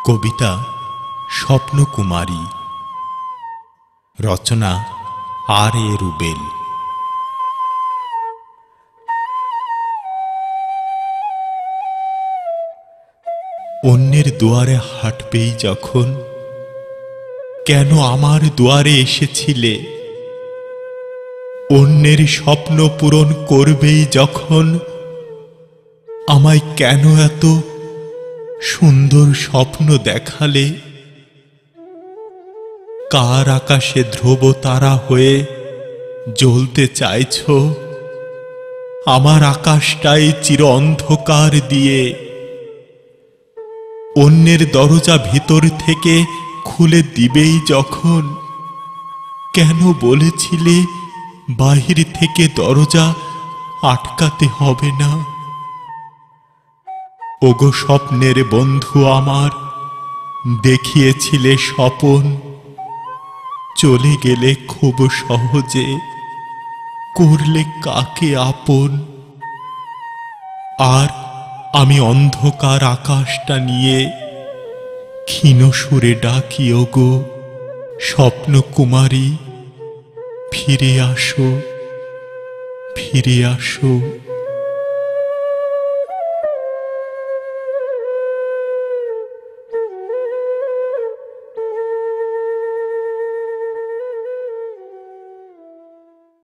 কবিতা স্বপ্নকুমারী, রচনা আর.এ. রুবেল। অন্যের দুয়ারে হাঁটবেই যখন, কেন আমার দুয়ারে এসেছিলে? অন্যের স্বপ্ন পূরণ করবেই যখন, আমায় কেন এত সুন্দর স্বপ্ন দেখালে? কার আকাশে ধ্রুব তারা হয়ে জ্বলতে চাইছ? আমার আকাশটাই চির অন্ধকার দিয়ে। অন্যের দরজা ভিতর থেকে খুলে দিবেই যখন, কেন বলেছিলে বাহির থেকে দরজা আটকাতে হবে না? ওগো স্বপ্নের বন্ধু আমার, দেখিয়েছিলে স্বপন, চলে গেলে খুব সহজে, করলে কাকে আপন? আর আমি অন্ধকার আকাশটা নিয়ে ক্ষীণ সুরে ডাকি, ওগো স্বপ্নকুমারী, ফিরে আসো, ফিরে আসো।